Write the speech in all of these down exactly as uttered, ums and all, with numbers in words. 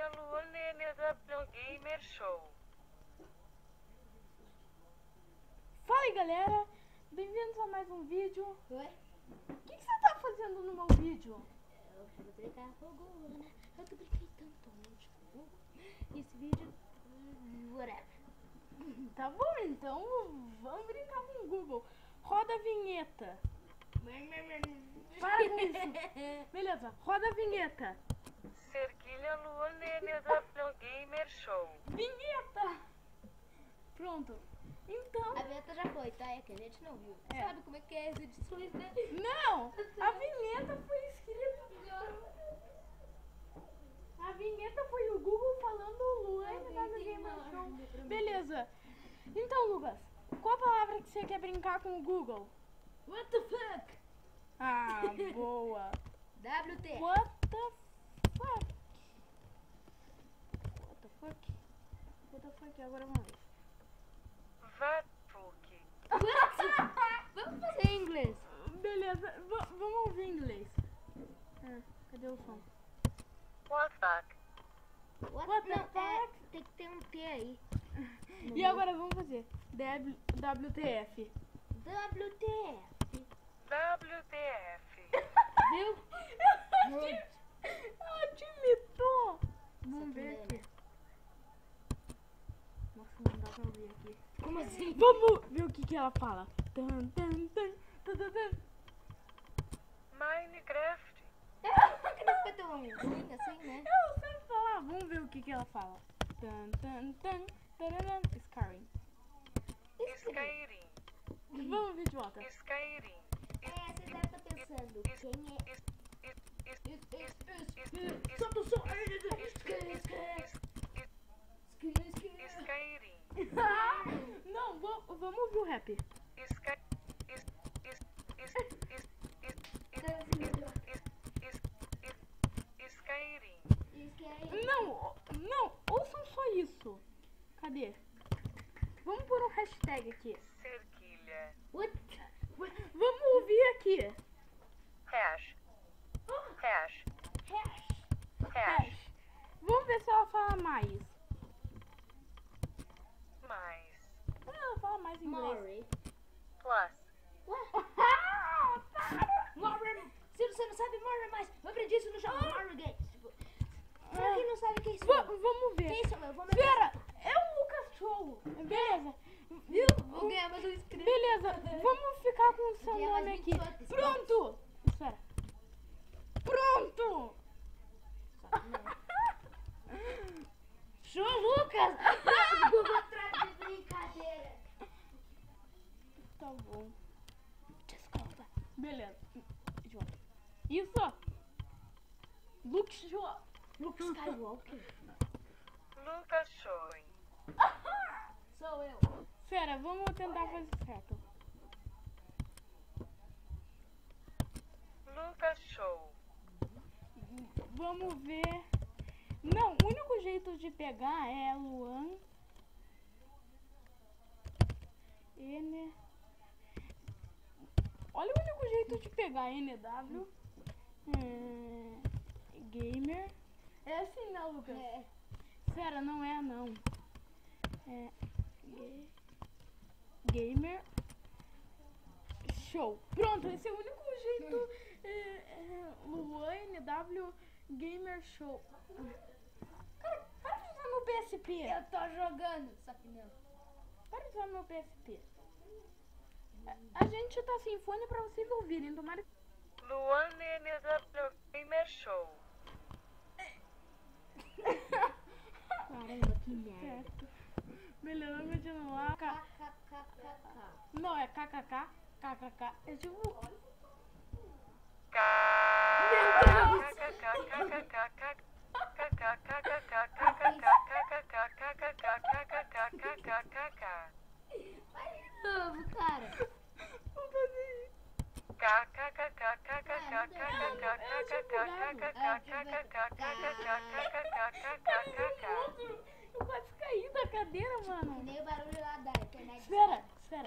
Cerquilha Luan N W Gamer Show. Fala aí, galera, bem-vindos a mais um vídeo. Oi? O que, que você tá fazendo no meu vídeo? Eu vou brincar com o Google, né? Eu tô brincando tanto hoje com o Google. Esse vídeo, whatever. Tá bom, então vamos brincar com o Google. Roda a vinheta. Para com isso. Beleza, roda a vinheta. Cerquilha Luan N W Gamer Show. Vinheta! Pronto. Então... A vinheta já foi, tá? É que a gente não viu. É. Sabe como é que é as edições, né? Não! A vinheta foi escrita... A vinheta foi o Google falando Luan N W Gamer Show. Beleza. Então, Lucas, qual a palavra que você quer brincar com o Google? What the fuck? Ah, boa. W T. What the fuck? What the fuck? What the fuck? Agora vamos ver. Vatuque. Vamos fazer em inglês. Beleza, v- vamos ouvir em inglês. Ah, cadê o som? What fuck? What, What the não, é, fuck? tem que ter um T aí. E agora vamos fazer W- WTF. W T F. W T F. Viu? Ela te imitou. Vamos ver aqui. Nossa, não dá pra ouvir aqui. Como assim? Vamos ver o que, que ela fala. Tan, tan, tan, tan, tan, tan. Minecraft. Que não fica tão ruim assim, né? Eu sei falar. Vamos ver o que, que ela fala. Tan, tan, tan, tararam. Skyrim. Skyrim. Vamos ver de volta. Skyrim. É, você deve estar pensando, quem é... Solta o som. Skyrim. Não, va- vamos ouvir o rap. Sky. is- is- is- is- is- Skyrim. Não, não, ouçam só isso. Cadê? Vamos pôr um hashtag aqui. Cerquilha. What? Vamos ouvir aqui. Hash. Hash. Hash. Hash. Vamos ver se ela fala mais. Mais. Ela fala mais em inglês. Maury. Plus. What? Ah, para! Maury. Se você não sabe Maury mais, eu aprendi isso no jogo Maury Games. Tipo, pra Ah. quem não sabe quem sou Va- eu. vamos ver. Quem sou eu? Vou me Espera, é o Lucas Show. Beleza. Viu? Vou ganhar mais um inscrito. Beleza, vamos ficar com o seu Ganhar mais nome vinte aqui. votos. Pronto. Espera. Pronto. Só que não. Show, Lucas! Vou atrás de brincadeira. Tá bom. Desculpa. Beleza. Idiota. Isso. Luke Show. Luke Skywalker. Lucas Showing. Sou eu. Espera, vamos tentar fazer certo. Lucas Show. Vamos ver. Não, o único jeito de pegar é Luan N. Olha o único jeito de pegar N W hum, Gamer. É assim, né, Lucas? É. Espera, não é não. É ga- Gamer Show. Pronto, esse é o único jeito. É, é, Luan N W Gamer Show. Cara, para de usar meu P S P. Eu tô jogando, só que não. Para de usar meu P S P. A, a gente tá sem fone pra vocês ouvirem. Tomara que. Luan N W Gamer Show. Caramba, que merda. Certo. Beleza, vamos continuar. K- KKKKK. Não, é K K K. K K K. É tipo. Vai de novo, cara. Vamos fazer isso. Eu quase caí da cadeira, Que mano. nem o barulho lá da internet. Espera, espera.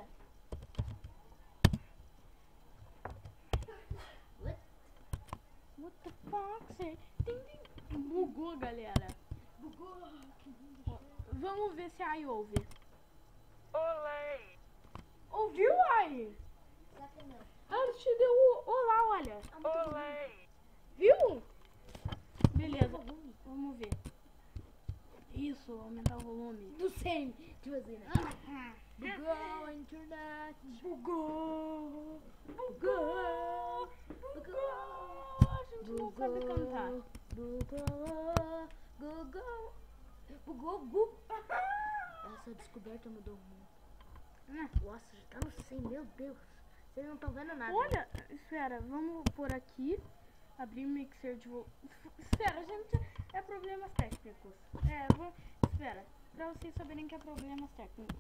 What? What the fuck? Cê- tem- tem- Bugou, galera. Vamos ver se a Ai ouve. Olé. Ouviu, Ai? Será que não? Ela te deu o olá, olha. Olé. Viu? Beleza, vamos ver. Isso, aumentar o volume. Não sei. Tipo assim, né? Bugou a internet. Bugou. Bugou. Bugou. A gente não sabe cantar. Bugou. Bugou. Bugou. Bugou. Essa descoberta mudou muito. Nossa, já tá no cem, meu Deus. Vocês não estão vendo nada. Olha, espera, vamos por aqui. Abrir o mixer de volume. Espera, gente, é problemas técnicos. É, vou... espera, pra vocês saberem que é problemas técnicos.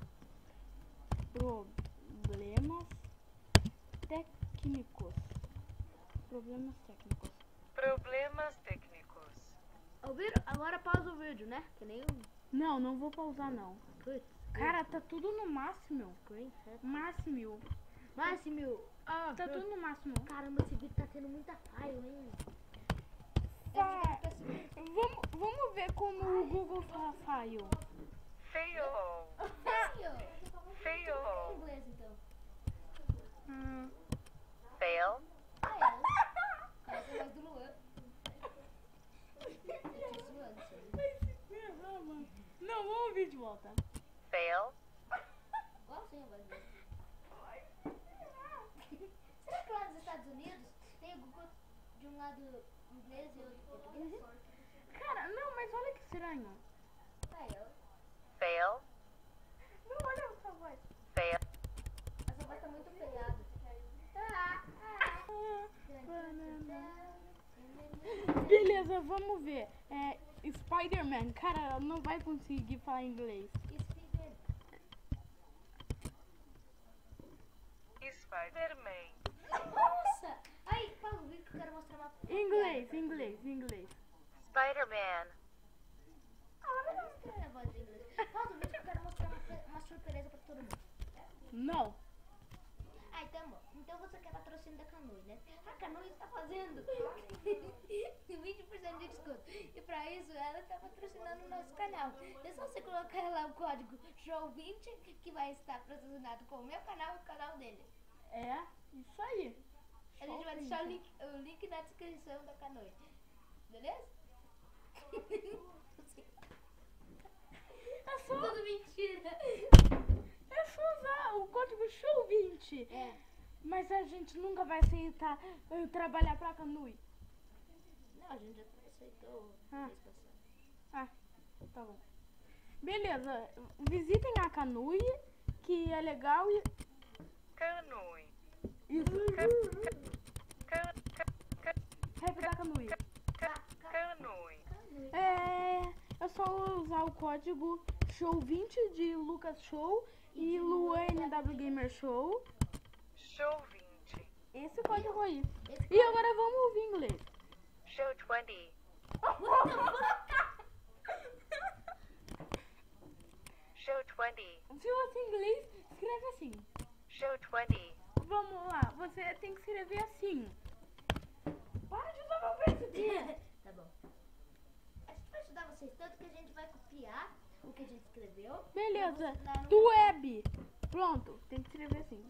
Problemas técnicos. Problemas técnicos. Problemas técnicos. Ouviram? Agora pausa o vídeo, né? Que nem um... Não, não vou pausar não. Putz. Cara, tá tudo no máximo. Green hat. Máximo. Máximo. Ah, Tá tudo no máximo. Caramba, esse vídeo tá tendo muita falha, hein? Fa- Vamos, vamos ver como o Google fala fail. Fail. Em Fail. inglês, então. Hum. Fail. Ah, é? Essa é mais do Luan. Eu tô zoando isso aí. Não, vamos ouvir de volta. Fail. Igualzinho a voz dele. Será que lá nos Estados Unidos tem o Google de um lado inglês e outro português? Cara, não, mas olha que estranho. Fail. Fail. Não, olha essa voz. Fail. Essa voz tá muito pegada. Ah, Beleza, vamos ver. É, Spider-Man, cara, ela não vai conseguir falar inglês. Spider-Man. Nossa! Aí, pausa o vídeo que eu quero mostrar uma foto. Inglês, inglês, inglês. Spider-Man. Ah, mas não escreve a voz em inglês. Pausa o vídeo que eu quero mostrar uma, fe- uma surpresa pra todo mundo. Não. Ah, então, bom. Então você quer patrocínio da Canoe, né? A Canoe está fazendo vinte por cento de desconto. E pra isso, ela está patrocinando o nosso canal. É só você colocar lá o código show vinte, que vai estar patrocinado com o meu canal e o canal dele. É, isso aí. A gente vai deixar o link, o link na descrição da Canoe. Beleza? É só, Tudo mentira. é só usar o código show vinte. É. Mas a gente nunca vai aceitar eh, trabalhar pra Canui. Não, a gente já aceitou Ah. mês passado. Ah, tá bom. Beleza, visitem a Canui, que é legal e... Canoe. Isso, Ca- ca- ca- rap da Canui. Canoe. É, é só usar o código show vinte de Lucas Show e Luan N W Gamer Show. Show vinte. Esse código aí. Esse E agora vamos ouvir inglês. Show vinte. Show vinte. Se você é inglês, escreve assim. Show vinte. Vamos lá, você tem que escrever assim. Para de usar meu peso. Tá bom. A gente vai ajudar vocês tanto que a gente vai copiar o que a gente escreveu. Beleza, Pra você dar no- do web. Pronto, tem que escrever assim.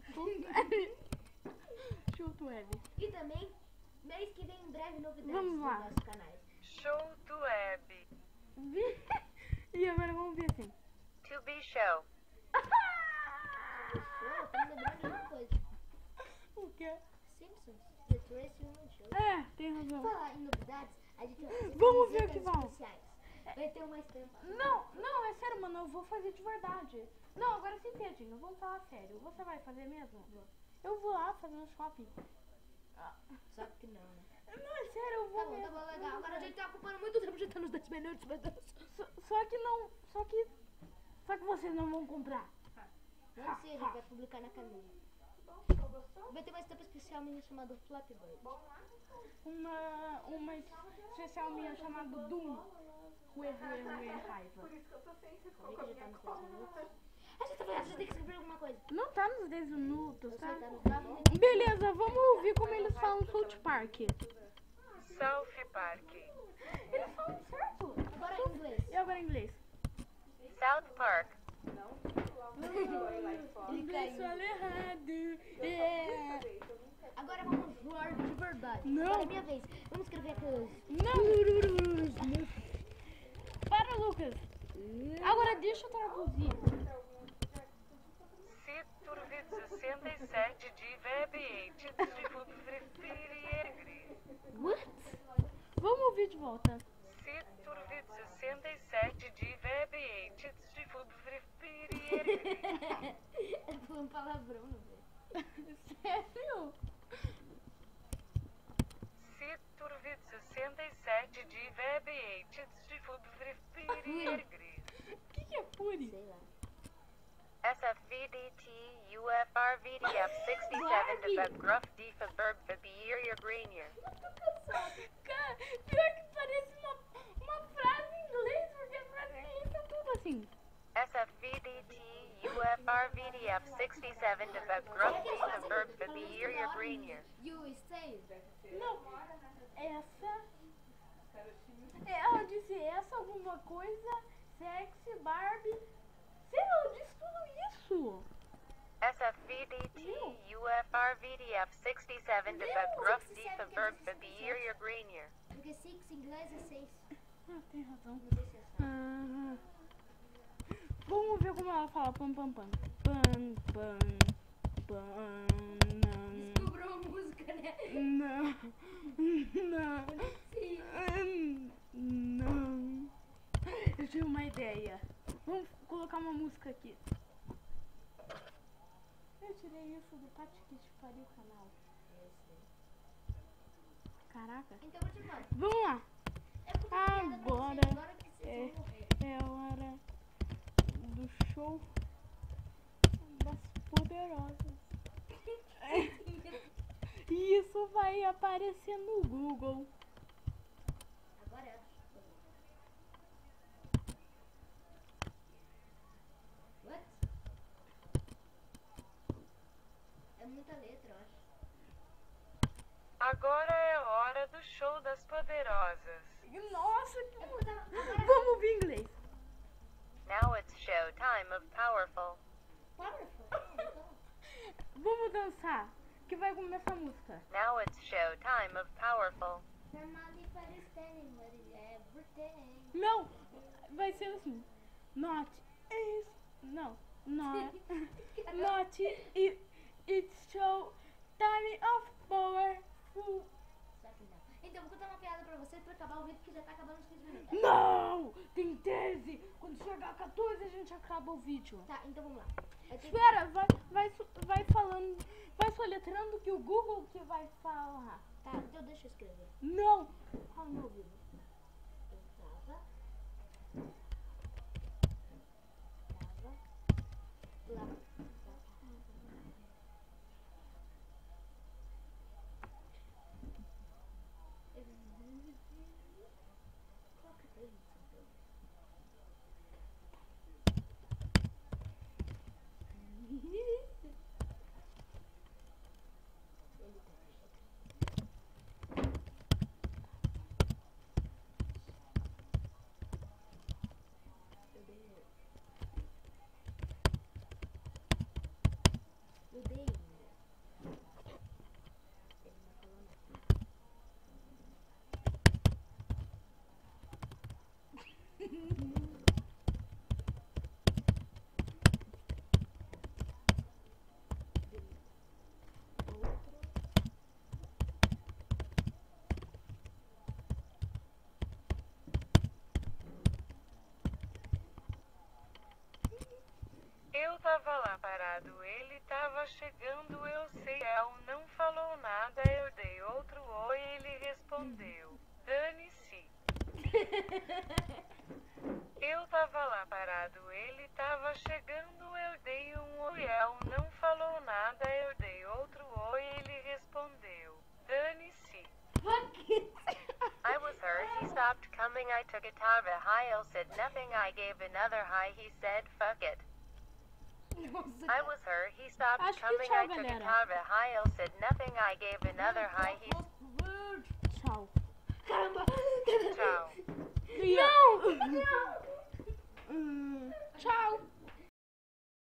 Chuto web. E também, mês que vem, em breve, novidades Vamos lá. dos nossos canais. Show do web. E agora vamos ver assim. To be show. Show, tá me lembrando de uma coisa. O quê? Simpsons, The Tracy Ullman Show. É, tem razão. Falar em novidades, a gente vai fazer Vamos ver o camisetas que vão. especiais. Vai ter uma estampa. Não, não, é sério, mano, eu vou fazer de verdade. Não, agora sem piadinha, vamos falar sério. Você vai fazer mesmo? Eu vou lá fazer no shopping. Ah, Só que não, né? não, é sério, eu vou Tá bom, tá mesmo. bom, eu legal. vou Agora a mesmo. gente tá ocupando muito tempo, já tá nos dez minutos, meu Deus. Só, só que não, só que, só que vocês não vão comprar. Não sei, a gente vai publicar na Canoe. Vai ter uma estampa especial minha chamada Flappy Bird. Uma, uma especial minha chamada Doom. Ué, ué, ué, raiva. Calma aí que já tá nos dez minutos. A gente, tá falando, a gente tem que escrever alguma coisa. Não tá nos dez minutos, Eu tá? sei, tá nos dez minutos. Beleza, vamos ouvir como eles falam South Park. South Park. Eles falam certo. Agora em inglês. E agora em South Park. Ele Inglês caiu. fala errado. É. Agora vamos voar de verdade. Não. Agora é minha vez. Vamos escrever aquelas. Não. Para, Lucas. Agora deixa eu traduzir. Citurvid sessenta e sete de Vebiate de Fubfrefiriegri. What? Vamos ouvir de volta. Citurvid sessenta e sete de Vebiate de Fubfrefiriegri. Ele falou um palavrão, não velho. Sério? Citurvid sessenta e sete de Vebiate de Fubfrefiriegri. O que, que é Puri? Sei lá. S F V D T U F R V D F sessenta e sete de Febgruf de Febberg Febier Grenier. Cara, pior que parece uma, uma frase em inglês, porque a frase em inglês é tudo assim. S F V D T U F R V D F sessenta e sete de Febgruf de Febberg Febier Grenier. You say. Não, essa... É, ela disse essa alguma coisa, sexy, Barbie... Sei lá, ela disse tudo isso. S F V D T U F R V D F sessenta e sete de Febgruf de Febberg Febier Grenier. Porque six em inglês é seis. Ah, tem razão. Não sei se você sabe. Ah, vamos ver como ela fala pam pam pam. Pam pam pam. Não. Descobriu uma música, né? Não. Não. Sim. Não. Eu tive uma ideia. Vamos colocar uma música aqui. Eu tirei isso do Patiquiche Pariu canal. Caraca. Então vou te falar. Vamos lá. É porque eu tenho piada pra Agora vocês, agora que vocês é- vão morrer. É hora do show das poderosas. E isso vai aparecer no Google. Agora é. What? É muita letra, eu acho. Agora é hora do show das poderosas. Nossa, que... É porque tava. Agora. Vamos ouvir inglês. Now it's show time of Powerful. Powerful. Vamos dançar, que vai começar a música. Now it's show time of Powerful. Normally para standing, but it's everything. Não, vai ser assim. Not is... Não, not... Not it, it's show time of powerful. Só que não. Então vou contar uma piada pra vocês pra acabar o vídeo que já tá acabando os quinze minutos. Não! Tem treze! Quando chegar a quatorze a gente acaba o vídeo. Tá, então vamos lá. Eu tenho- Espera, vai, vai, so- vai falando, vai soletrando que o Google que vai falar. Tá, então deixa eu escrever. Não! Fala no ouvido. Eu tava. Tava. Lá. Qual que foi isso, então? Ele tá Eu dei. Eu dei ainda. Ele não falou nada. Eu tava lá parado, ele tava chegando, eu sei. El não falou nada, eu dei outro oi, ele respondeu. Dane-se. Eu tava lá parado, ele tava chegando, eu dei um oi. El não falou nada, eu dei outro oi, ele respondeu. Dane-se. I was hurt, he stopped coming, I took it out of high, El said nothing, I gave another high, he said fuck it. Nossa, I was hurt, he stopped Acho que coming, tchau, I took it galera. out of high, El said nothing, I gave another high, he Tchau. caramba! Tchau. Não!